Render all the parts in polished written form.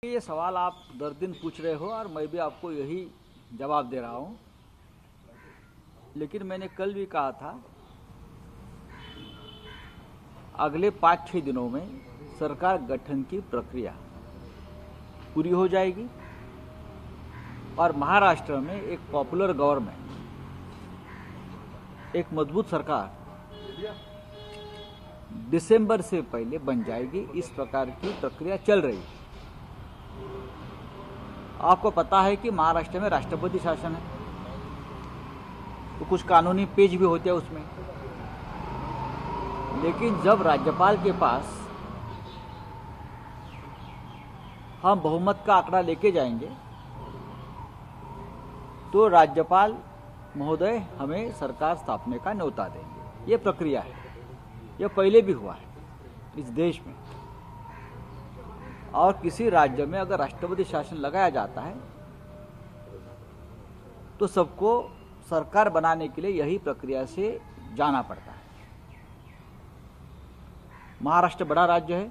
ये सवाल आप दर दिन पूछ रहे हो और मैं भी आपको यही जवाब दे रहा हूं। लेकिन मैंने कल भी कहा था, अगले 5-6 दिनों में सरकार गठन की प्रक्रिया पूरी हो जाएगी और महाराष्ट्र में एक पॉपुलर गवर्नमेंट, एक मजबूत सरकार दिसंबर से पहले बन जाएगी। इस प्रकार की प्रक्रिया चल रही है। आपको पता है कि महाराष्ट्र में राष्ट्रपति शासन है, तो कुछ कानूनी पेच भी होते हैं उसमें। लेकिन जब राज्यपाल के पास हम बहुमत का आंकड़ा लेके जाएंगे तो राज्यपाल महोदय हमें सरकार स्थापने का न्योता देंगे। ये प्रक्रिया है, यह पहले भी हुआ है इस देश में। और किसी राज्य में अगर राष्ट्रपति शासन लगाया जाता है तो सबको सरकार बनाने के लिए यही प्रक्रिया से जाना पड़ता है। महाराष्ट्र बड़ा राज्य है,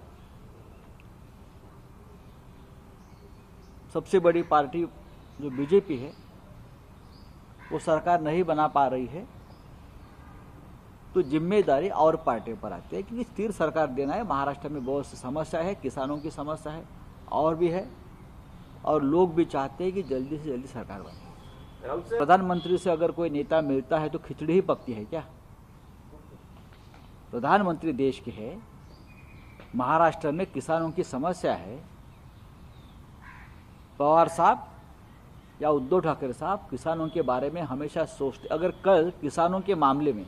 सबसे बड़ी पार्टी जो बीजेपी है वो सरकार नहीं बना पा रही है, तो जिम्मेदारी और पार्टियों पर आती है कि स्थिर सरकार देना है। महाराष्ट्र में बहुत सी समस्या है, किसानों की समस्या है और भी है, और लोग भी चाहते हैं कि जल्दी से जल्दी सरकार बने। प्रधानमंत्री से अगर कोई नेता मिलता है तो खिचड़ी ही पकती है क्या? प्रधानमंत्री देश के है, महाराष्ट्र में किसानों की समस्या है। पवार साहब या उद्धव ठाकरे साहब किसानों के बारे में हमेशा सोचते। अगर कल किसानों के मामले में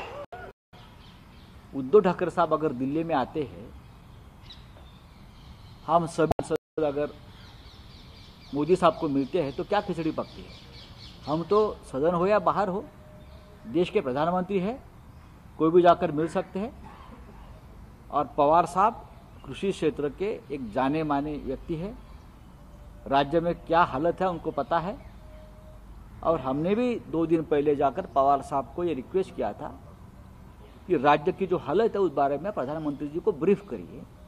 उद्धव ठाकरे साहब अगर दिल्ली में आते हैं, हम सभी सांसद अगर मोदी साहब को मिलते हैं तो क्या खिचड़ी पकती है? हम तो सदन हो या बाहर हो, देश के प्रधानमंत्री है, कोई भी जाकर मिल सकते हैं। और पवार साहब कृषि क्षेत्र के एक जाने माने व्यक्ति है, राज्य में क्या हालत है उनको पता है। और हमने भी 2 दिन पहले जाकर पवार साहब को ये रिक्वेस्ट किया था कि राज्य की जो हालत है उस बारे में प्रधानमंत्री जी को ब्रीफ करिए।